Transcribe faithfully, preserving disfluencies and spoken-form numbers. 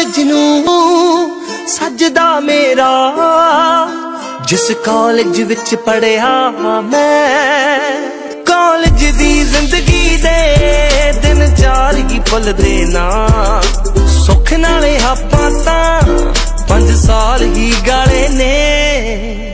College नूं सजदा मेरा जिस कॉलेज विच पढ़िया मैं। कॉलेज दी जिंदगी दे दिन चार ही भुलदे ना, सुख नाले हापां तां पंज साल ही गाले ने।